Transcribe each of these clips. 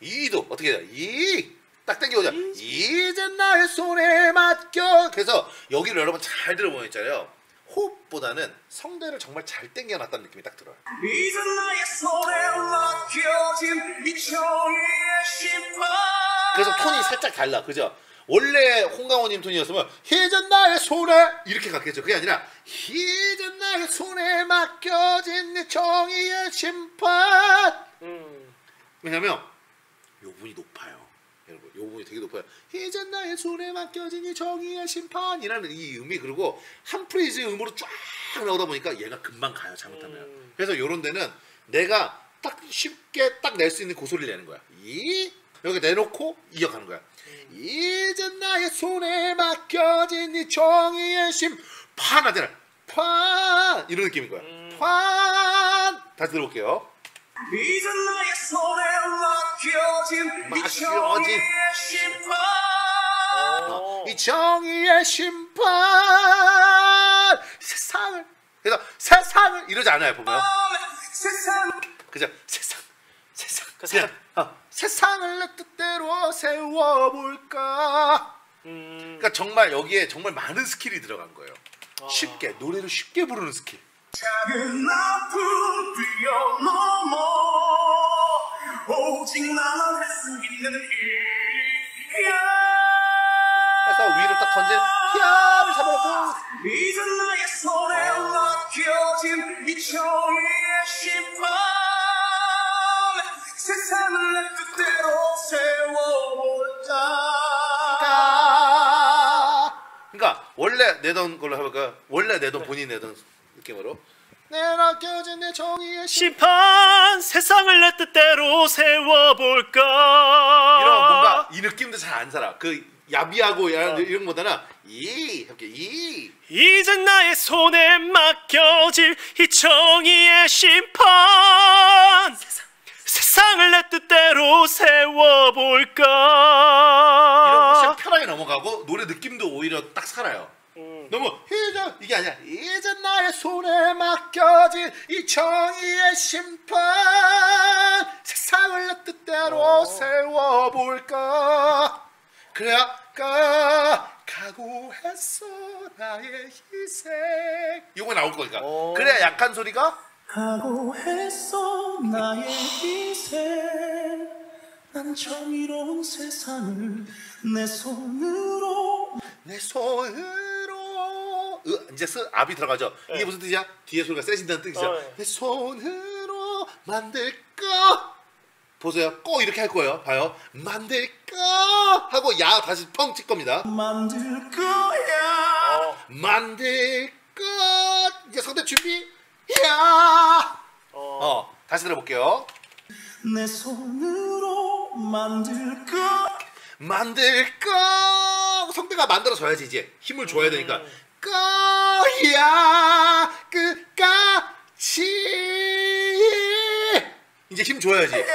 이도 어떻게 해요? 딱 당겨오자. 이제 나의 손에 맡겨. 그래서 여기를 여러분 잘 들어보면 있잖아요. 호흡보다는 성대를 정말 잘 당겨놨다는 느낌이 딱 들어요. 이제 나의 손에 맡겨진 이 정의의 심판. 그래서 톤이 살짝 달라, 그죠? 원래 홍강호님 톤이었으면 이제 나의 손에 이렇게 갔겠죠. 그게 아니라 이제 나의 손에 맡겨진 이 정의의 심판. 왜냐면 요 분이 높아요. 여러분, 요 부분이 되게 높아요. 이제 나의 손에 맡겨진 이 정의의 심판이라는 이 음이, 그리고 한 프레이즈의 음으로 쫙 나오다 보니까 얘가 금방 가요, 잘못하면. 그래서 요런 데는 내가 딱 쉽게 딱 낼 수 있는 고소리를 내는 거야. 여기 내놓고 이어가는 거야. 이제 나의 손에 맡겨진 이 정의의 심판 하잖아. 판 이런 느낌인 거야. 판 다시 들어볼게요. 이제 나의 손에 맡겨진 이 정의의 심판. 이 정의의 심판. 세상을, 그래서 세상을 이러지 않아요, 보면. 세상. 그죠? 세상. 그냥 세상을 내 뜻대로 세워볼까. 그러니까 정말 여기에 정말 많은 스킬이 들어간 거예요. 쉽게, 노래를 쉽게 부르는 스킬. 작은 아픔 뛰어넘어 오직 나만 할 수 있는 일이야. 해서 위로 딱 던진 히야를 잡아놓고 이제 나의 손에 맡겨진 이 정의의 심판. 세상을 내 뜻대로 세워볼까. 그러니까 원래 내던 걸로 해볼까요? 원래 내던 본인이 내던 느낌으로 내 맡겨진 내 정의의 심판 세상을 내 뜻대로 세워볼까. 이런 뭔가 이 느낌도 잘 안 살아. 그 야비하고 이런 것보다는 이렇게 이젠 나의 손에 맡겨질 이 정의의 심판. 세상을 내 뜻대로 세워볼까. 이런 훨씬 편하게 넘어가고 노래 느낌도 오히려 딱 살아요. 너무 이게 아니야. 이제 나의 손에 맡겨진 이 정의의 심판. 세상을 내 뜻대로 세워볼까. 그래야 각오했어 나의 희생. 이거 나올 거니까. 그래야 약한 소리가 각오했어 나의 희생. 난 정의로운 세상을 내 손으로 이제 압이 들어가죠. 이게 무슨 뜻이야? 뒤에 소리가 세진다는 뜻이죠. 내 손으로 만들까. 보세요. 꼭 이렇게 할 거예요. 봐요. 만들까 하고 야 다시 펑 칠 겁니다. 만들 거야. 만들까. 이제 성대 준비. 야. 다시 들어볼게요. 내 손으로 만들까. 성대가 만들어져야지. 이제 힘을 줘야 되니까. 거야 끝까지. 이제 힘 줘야지. 끝까지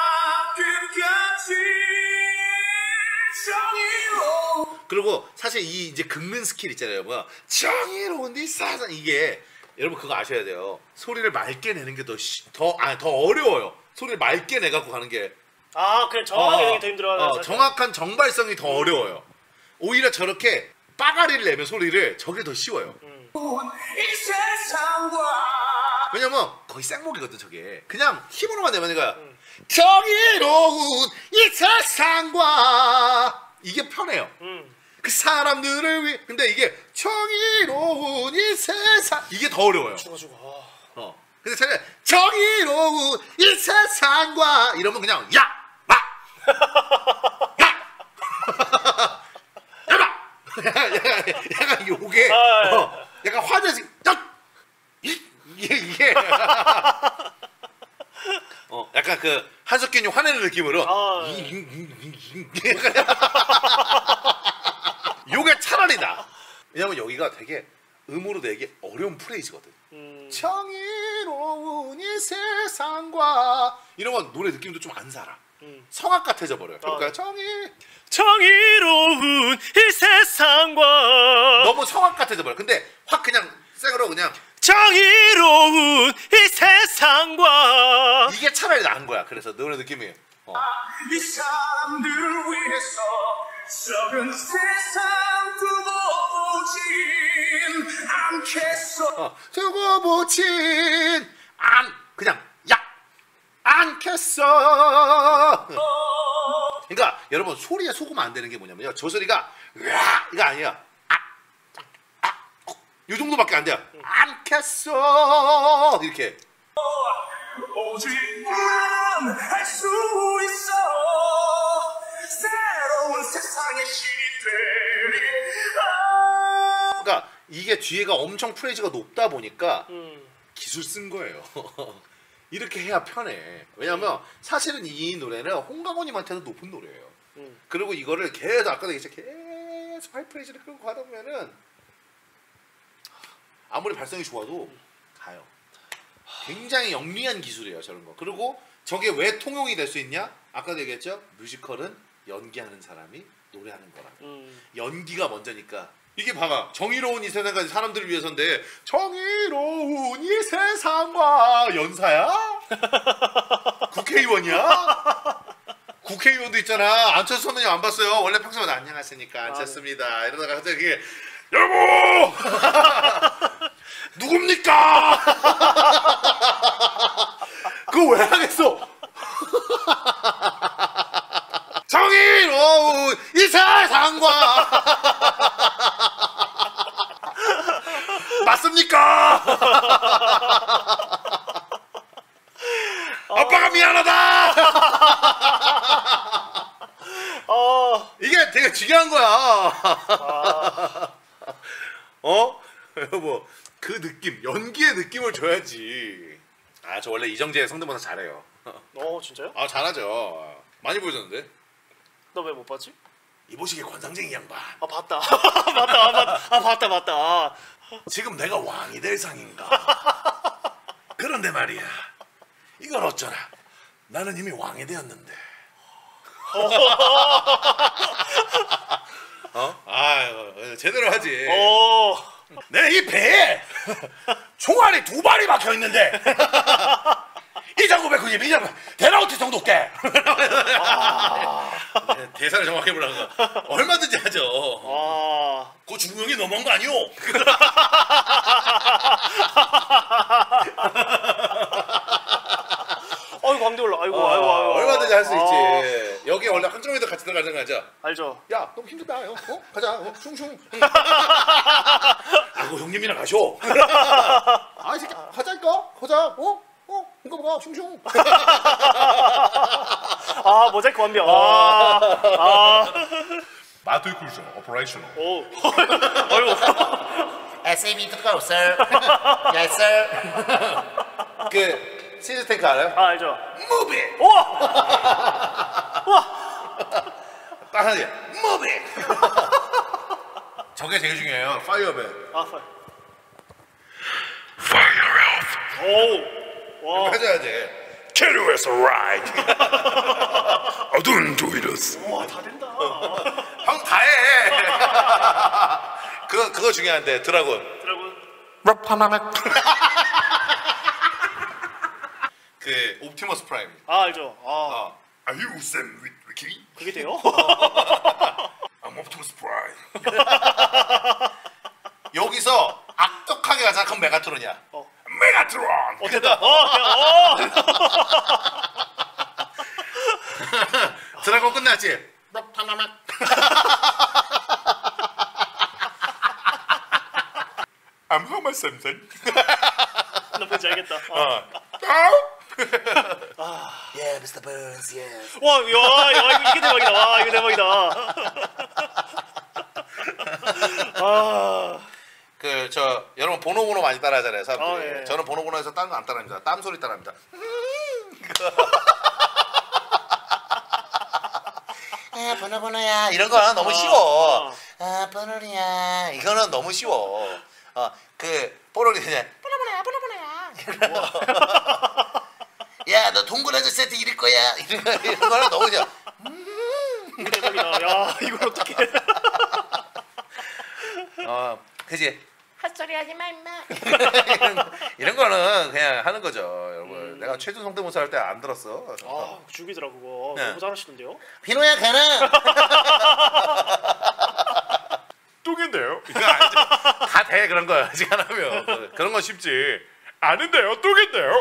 정의로. 그리고 사실 이 이제 긁는 스킬 있잖아요. 뭐야? 정의로운 네 사상. 이게 여러분 그거 아셔야 돼요. 소리를 맑게 내는 게 더 어려워요. 소리를 맑게 내갖고 가는 게. 그냥 정확하게 내는 게 더 힘들어요. 정확한 정발성이 더 어려워요. 오히려 저렇게 빠가리를 내면 소리를 저게 더 쉬워요. 이 세상과. 왜냐면 거의 생목이거든 저게. 그냥 힘으로만 내면 내가 정의로운 이 세상과 이게 편해요. 그 사람들을 위해. 근데 이게 정의로운 이 세상 이게 더 어려워요. 근데 차라리 정의로운 이 세상과 이러면 그냥 야! 마! 야! 야마! 약간 요게 약간 화제지. 이게 약간 그 한석균이 화내는 느낌으로 요게 차라리 나. 왜냐면 여기가 되게 음으로 내기 어려운 프레이즈거든. 정의로운 이 세상과 이런 건 노래 느낌도 좀 안 살아. 성악 같아져 버려요. 해볼까요? 정의로운 이 세상과. 너무 성악 같아져 버려. 근데 확 그냥 생으로 그냥 정의로운 이 세상과. 이게 차라리 나은 거야. 그래서 노래 느낌이 이 사람들을 위해서 썩은 세상 두고 보진 않겠어. 두고 보진 그냥 않겠어. 그러니까 여러분 소리에 속으면 안 되는 게 뭐냐면요. 저 소리가 으아 이거 아니야. 이 정도밖에 안 돼요. 않겠어 이렇게. 오직 난 할 수 있어. 새로운 세상의 시대를. 그러니까 이게 뒤에가 엄청 프레이즈가 높다 보니까 기술 쓴 거예요. 이렇게 해야 편해. 왜냐면 사실은 이 노래는 홍강호님한테도 높은 노래예요. 그리고 이거를 계속 아까도 얘기했죠. 계속 하이프레이즈를 끌고 가다 보면은 아무리 발성이 좋아도 가요. 굉장히 영리한 기술이에요 저런 거. 그리고 저게 왜 통용이 될 수 있냐? 아까도 얘기했죠. 뮤지컬은 연기하는 사람이 노래하는 거라. 연기가 먼저니까. 이게 봐봐. 정의로운 이 세상까지 사람들을 위해서인데 정의로운 이 세상과 연사야? 국회의원이야? 국회의원도 있잖아. 안철수 선배님 안 봤어요? 원래 평소마다 안녕하십니까 안철수입니다. 이러다가 갑자기 여보! 누굽니까? 그거 왜 하겠어? 정의로운 이 세상과 맞습니까? 아빠가 미안하다. 이게 되게 중요한 거야. 여보, 그 느낌, 연기의 느낌을 줘야지. 저 원래 이정재 성대모사 잘해요. 진짜요? 잘하죠. 많이 보여줬는데. 너 왜 못 봤지? 이보시게 관상쟁이 양반. 봤다. 봤다. 지금 내가 왕이 될 상인가? 그런데 말이야. 이건 어쩌나. 나는 이미 왕이 되었는데. 제대로 하지. 내 이 배에 총알이 2발이 박혀 있는데 1992년 대나우트 정도께 대사를 정확히 보라고 얼마든지 하죠. 그 중국이 너무한 거 아니오? 광대 올라. 아이고. 얼마든지 할 수 있지. 여기 원래 한정에도 같이 들어가는 거 알죠? 알죠. 야, 너무 힘들다. 가자. 슝슝. 그 형님이랑 가쇼. 이 새끼 가자니까. 가자. 뭔가 슝슝. 모자이크 완벽. 마토이 쿨쇼 오퍼레이셔널. 아이고. SAB closer. Yes, sir. 그 시즈탱크 알아요? 알죠. Move it. 우와. 딱 하나 Move it. 저게 제일 중요해요. 파이어벨. 와. 해줘야지. 캐리어에서 라이드. 어두운 두이러스. 와, 다 된다. 형 다 해. 그거 중요한데 드라군. 그 옵티머스 프라임. 알죠. Are you Sam Witwicky? 그게 돼요? I'm Optimus Prime. 여기서 악덕하게 가자. 그럼 메가트론이야. 메가트론. 됐다. 드라군 끝났지? I'm Homer Simpson. 나 뭔지 알겠다. Yeah, Mr. Burns. Yes. 와, 이게 대박이다. 와, 이거 대박이다. 여러분 보노보노 많이 따라하잖아요, 사람들이. 예. 저는 보노보노에서 다른 거 안 따라합니다. 땀 소리 따라합니다. 번호야. 이런 거 너무 쉬워. 번호야. 이거는 너무 쉬워. 뽀로리 그냥 번호야. 야, 너 동굴 아저씨한테 이럴 거야. 이런 거는 너무 쉬워. 이거 대박이다. 야, 이걸 어떻게? 그지? 헛소리 하지 마 임마. 이런 거는 그냥 하는 거죠, 여러분. 내가 최준 성대모사 할 때 안 들었어. 아 죽이더라 그거. 네. 너무 잘하시던데요? 비노야 가라. 똥인데요? 이거 아니죠. 다 돼 그런 거 아직 안 하면 그런 건 쉽지. 아는데요, 똥인데요?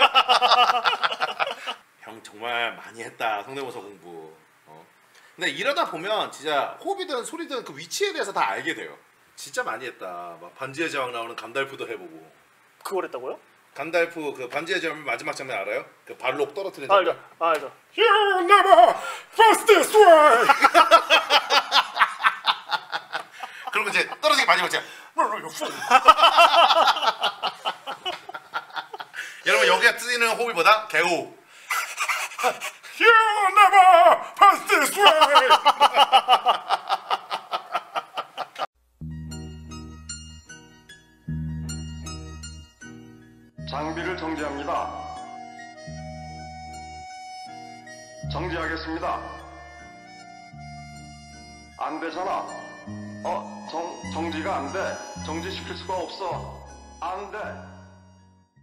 형 정말 많이 했다 성대모사 공부. 근데 이러다 보면 진짜 호흡이든 소리든 그 위치에 대해서 다 알게 돼요. 진짜 많이 했다. 막 반지의 제왕 나오는 간달프도 해보고. 그걸 했다고요? 간달프 그 반지의 제왕 마지막 장면 알아요? 그 발록 떨어뜨리는 아 장면. 알죠. 아 알죠. You never pass this way. 그러면 이제 떨어지기 마지막 장면. 여러분 여기에 쓰이는 호흡이보다 개호. You never pass this way. 장비를 정지합니다. 정지하겠습니다. 안 되잖아. 정지가 안 돼. 정지시킬 수가 없어. 안 돼.